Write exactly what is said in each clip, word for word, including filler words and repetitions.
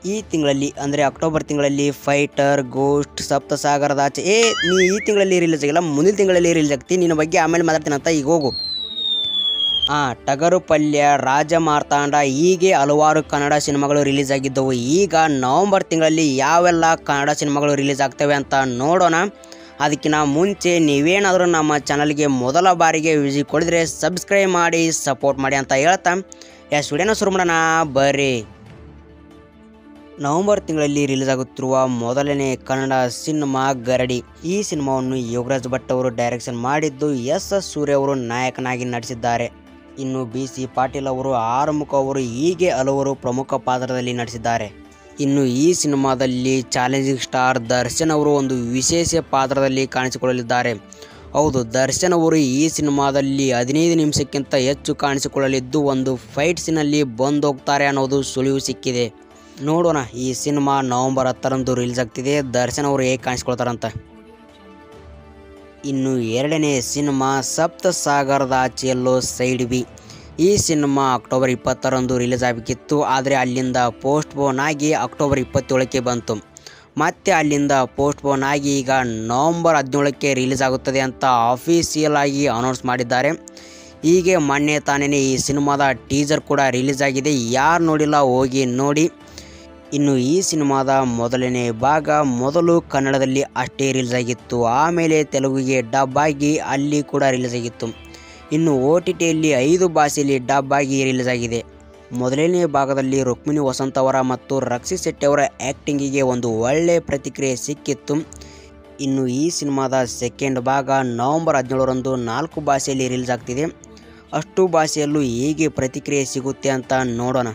ಈ ತಿಂಗಳಲ್ಲಿ ಅಂದರೆ ಅಕ್ಟೋಬರ್ ತಿಂಗಳಲ್ಲಿ ಫೈಟರ್, ಗೋಸ್ಟ್, ಸಪ್ತಸಾಗರದ ಆಚೆ ಏ ನೀ ಈ ತಿಂಗಳಲ್ಲಿ ರಿಲೀಸ್ ಆಗಿಲ್ಲ, ಮುಂದಿನ ತಿಂಗಳಲ್ಲಿ ರಿಲೀಸ್ ಆಗ್ತಿ. ನಿನ್ನ ಬಗ್ಗೆ ಆಮೇಲೆ ಮಾತಾಡ್ತೀನಿ ಅಂತ ಈಗ ಹೋಗು. ಹಾಂ, ಟಗರು ಪಲ್ಯ, ರಾಜ ಮಾರ್ತಾಂಡ ಹೀಗೆ ಹಲವಾರು ಕನ್ನಡ ಸಿನಿಮಾಗಳು ರಿಲೀಸ್ ಆಗಿದ್ದವು. ಈಗ ನವಂಬರ್ ತಿಂಗಳಲ್ಲಿ ಯಾವೆಲ್ಲ ಕನ್ನಡ ಸಿನಿಮಾಗಳು ರಿಲೀಸ್ ಆಗ್ತವೆ ಅಂತ ನೋಡೋಣ. ಅದಕ್ಕಿಂತ ಮುಂಚೆ ನೀವೇನಾದರೂ ನಮ್ಮ ಚಾನಲ್ಗೆ ಮೊದಲ ಬಾರಿಗೆ ವಿಸಿಟ್ ಕೊಡಿದ್ರೆ ಸಬ್ಸ್ಕ್ರೈಬ್ ಮಾಡಿ ಸಪೋರ್ಟ್ ಮಾಡಿ ಅಂತ ಹೇಳ್ತಾ ಎಸ್ ವಿಡಿಯೋನ ಶುರು ಮಾಡೋಣ ಬರ್ರಿ. ನವಂಬರ್ ತಿಂಗಳಲ್ಲಿ ರಿಲೀಸ್ ಆಗುತ್ತಿರುವ ಮೊದಲನೇ ಕನ್ನಡ ಸಿನಿಮಾ ಗರಡಿ. ಈ ಸಿನಿಮಾವನ್ನು ಯೋಗರಾಜ್ ಭಟ್ ಅವರು ಡೈರೆಕ್ಷನ್ ಮಾಡಿದ್ದು, ಎಸ್ ಎಸ್ ಸೂರ್ಯ ಅವರು ನಾಯಕನಾಗಿ ನಟಿಸಿದ್ದಾರೆ. ಇನ್ನು ಬಿ ಸಿ ಪಾಟೀಲ್ ಅವರು, ಆರುಮುಖ ಅವರು ಹೀಗೆ ಹಲವರು ಪ್ರಮುಖ ಪಾತ್ರದಲ್ಲಿ ನಟಿಸಿದ್ದಾರೆ. ಇನ್ನು ಈ ಸಿನಿಮಾದಲ್ಲಿ ಚಾಲೆಂಜಿಂಗ್ ಸ್ಟಾರ್ ದರ್ಶನ್ ಅವರು ಒಂದು ವಿಶೇಷ ಪಾತ್ರದಲ್ಲಿ ಕಾಣಿಸಿಕೊಳ್ಳಲಿದ್ದಾರೆ. ಹೌದು, ದರ್ಶನ್ ಅವರು ಈ ಸಿನಿಮಾದಲ್ಲಿ ಹದಿನೈದು ನಿಮಿಷಕ್ಕಿಂತ ಹೆಚ್ಚು ಕಾಣಿಸಿಕೊಳ್ಳಲಿದ್ದು ಒಂದು ಫೈಟ್ ಸೀನಲ್ಲಿ ಬಂದು ಹೋಗ್ತಾರೆ ಅನ್ನೋದು ಸುಳಿವು ಸಿಕ್ಕಿದೆ. ನೋಡೋಣ, ಈ ಸಿನಿಮಾ ನವಂಬರ್ ಹತ್ತರಂದು ರಿಲೀಸ್ ಆಗ್ತಿದೆ. ದರ್ಶನ್ ಅವರು ಹೇಗೆ ಕಾಣಿಸ್ಕೊಳ್ತಾರಂತ. ಇನ್ನು ಎರಡನೇ ಸಿನಿಮಾ ಸಪ್ತಸಾಗರದ ಆಚೆಯಲ್ಲೋ ಸೈಡ್ ಬಿ. ಈ ಸಿನಿಮಾ ಅಕ್ಟೋಬರ್ ಇಪ್ಪತ್ತರಂದು ರಿಲೀಸ್ ಆಗಬೇಕಿತ್ತು, ಆದರೆ ಅಲ್ಲಿಂದ ಪೋಸ್ಟ್ಪೋನ್ ಆಗಿ ಅಕ್ಟೋಬರ್ ಇಪ್ಪತ್ತೇಳಕ್ಕೆ ಬಂತು. ಮತ್ತೆ ಅಲ್ಲಿಂದ ಪೋಸ್ಟ್ಪೋನ್ ಆಗಿ ಈಗ ನವಂಬರ್ ಹದಿನೇಳಕ್ಕೆ ರಿಲೀಸ್ ಆಗುತ್ತದೆ ಅಂತ ಅಫಿಷಿಯಲ್ ಆಗಿ ಅನೌನ್ಸ್ ಮಾಡಿದ್ದಾರೆ. ಹೀಗೆ ಮೊನ್ನೆ ತಾನೇ ಈ ಸಿನಿಮಾದ ಟೀಸರ್ ಕೂಡ ರಿಲೀಸ್ ಆಗಿದೆ. ಯಾರು ನೋಡಿಲ್ಲ ಹೋಗಿ ನೋಡಿ. ಇನ್ನು ಈ ಸಿನಿಮಾದ ಮೊದಲನೇ ಭಾಗ ಮೊದಲು ಕನ್ನಡದಲ್ಲಿ ಅಷ್ಟೇ ರಿಲೀಸ್ ಆಗಿತ್ತು, ಆಮೇಲೆ ತೆಲುಗಿಗೆ ಡಬ್ ಆಗಿ ಅಲ್ಲಿ ಕೂಡ ರಿಲೀಸ್ ಆಗಿತ್ತು. ಇನ್ನು ಓ ಟಿ ಟಿಯಲ್ಲಿ ಐದು ಭಾಷೆಯಲ್ಲಿ ಡಬ್ ಆಗಿ ರಿಲೀಸ್ ಆಗಿದೆ. ಮೊದಲನೇ ಭಾಗದಲ್ಲಿ ರುಕ್ಮಿಣಿ ವಸಂತ್ ಅವರ ಮತ್ತು ರಕ್ಷಿತ್ ಶೆಟ್ಟಿ ಅವರ ಆ್ಯಕ್ಟಿಂಗಿಗೆ ಒಂದು ಒಳ್ಳೆಯ ಪ್ರತಿಕ್ರಿಯೆ ಸಿಕ್ಕಿತ್ತು. ಇನ್ನು ಈ ಸಿನಿಮಾದ ಸೆಕೆಂಡ್ ಭಾಗ ನವಂಬರ್ ಹದಿನೇಳರಂದು ನಾಲ್ಕು ಭಾಷೆಯಲ್ಲಿ ರಿಲೀಸ್ ಆಗ್ತಿದೆ. ಅಷ್ಟು ಭಾಷೆಯಲ್ಲೂ ಹೇಗೆ ಪ್ರತಿಕ್ರಿಯೆ ಸಿಗುತ್ತೆ ಅಂತ ನೋಡೋಣ.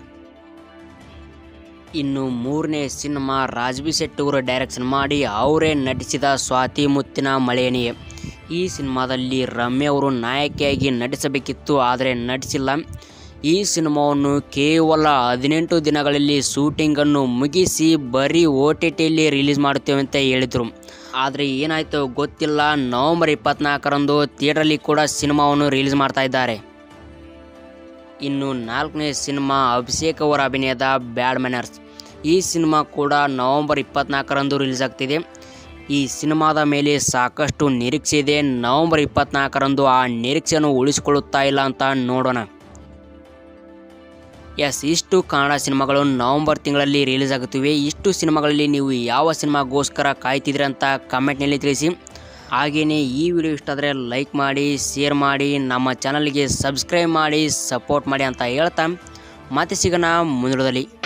ಇನ್ನು ಮೂರನೇ ಸಿನಿಮಾ ರಾಜ್ಬಿ ಶೆಟ್ಟಿ ಅವರು ಡೈರೆಕ್ಷನ್ ಮಾಡಿ ಅವರೇ ನಟಿಸಿದ ಸ್ವಾತಿ ಮುತ್ತಿನ ಮಳೆಯಣಿಯೇ. ಈ ಸಿನಿಮಾದಲ್ಲಿ ರಮ್ಯಾ ಅವರು ನಾಯಕಿಯಾಗಿ ನಟಿಸಬೇಕಿತ್ತು, ಆದರೆ ನಟಿಸಿಲ್ಲ. ಈ ಸಿನಿಮಾವನ್ನು ಕೇವಲ ಹದಿನೆಂಟು ದಿನಗಳಲ್ಲಿ ಶೂಟಿಂಗನ್ನು ಮುಗಿಸಿ ಬರೀ ಓ ಟಿ ಟಿಯಲ್ಲಿ ರಿಲೀಸ್ ಮಾಡುತ್ತೇವೆ ಅಂತ ಹೇಳಿದರು. ಆದರೆ ಏನಾಯಿತು ಗೊತ್ತಿಲ್ಲ. ನವಂಬರ್ ಇಪ್ಪತ್ತ್ನಾಲ್ಕರಂದು ಥಿಯೇಟ್ರಲ್ಲಿ ಕೂಡ ಸಿನಿಮಾವನ್ನು ರಿಲೀಸ್ ಮಾಡ್ತಾ ಇದ್ದಾರೆ. ಇನ್ನು ನಾಲ್ಕನೇ ಸಿನಿಮಾ ಅಭಿಷೇಕ್ ಅವರ ಅಭಿನಯದ ಬ್ಯಾಡ್ ಮ್ಯಾನರ್ಸ್. ಈ ಸಿನಿಮಾ ಕೂಡ ನವಂಬರ್ ಇಪ್ಪತ್ತ್ನಾಲ್ಕರಂದು ರಿಲೀಸ್ ಆಗ್ತಿದೆ. ಈ ಸಿನಿಮಾದ ಮೇಲೆ ಸಾಕಷ್ಟು ನಿರೀಕ್ಷೆ ಇದೆ. ನವಂಬರ್ ಇಪ್ಪತ್ತ್ನಾಲ್ಕರಂದು ಆ ನಿರೀಕ್ಷೆಯನ್ನು ಉಳಿಸಿಕೊಳ್ಳುತ್ತಾ ಇಲ್ಲ ಅಂತ ನೋಡೋಣ. ಎಸ್, ಇಷ್ಟು ಕನ್ನಡ ಸಿನಿಮಾಗಳು ನವಂಬರ್ ತಿಂಗಳಲ್ಲಿ ರಿಲೀಸ್ ಆಗುತ್ತಿವೆ. ಇಷ್ಟು ಸಿನಿಮಾಗಳಲ್ಲಿ ನೀವು ಯಾವ ಸಿನಿಮಾಗೋಸ್ಕರ ಕಾಯ್ತಿದ್ದೀರಿ ಅಂತ ಕಮೆಂಟ್ನಲ್ಲಿ ತಿಳಿಸಿ. ಹಾಗೆಯೇ ಈ ವಿಡಿಯೋ ಇಷ್ಟ ಆದರೆ ಲೈಕ್ ಮಾಡಿ, ಶೇರ್ ಮಾಡಿ, ನಮ್ಮ ಚಾನಲ್ಗೆ ಸಬ್ಸ್ಕ್ರೈಬ್ ಮಾಡಿ ಸಪೋರ್ಟ್ ಮಾಡಿ ಅಂತ ಹೇಳ್ತಾ ಮತ್ತೆ ಸಿಗೋಣ ಮುಂದಿನದಲ್ಲಿ.